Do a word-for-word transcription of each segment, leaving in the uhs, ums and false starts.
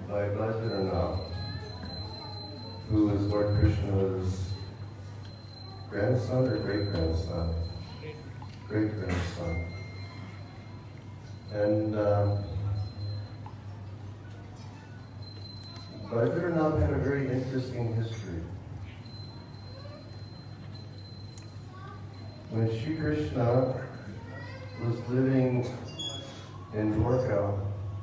by Bhajarana, who is Lord Krishna's grandson or great-grandson? Great-grandson. And um, Bhajarana had a very interesting history. When Sri Krishna was living in Dwarka,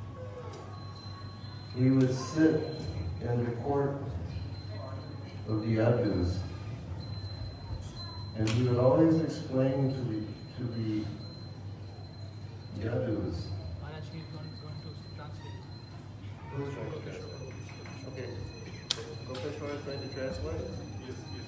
he would sit in the court of the Yadus, and he would always explain to the to the Yadus. Okay, Gopeshwar is going to translate.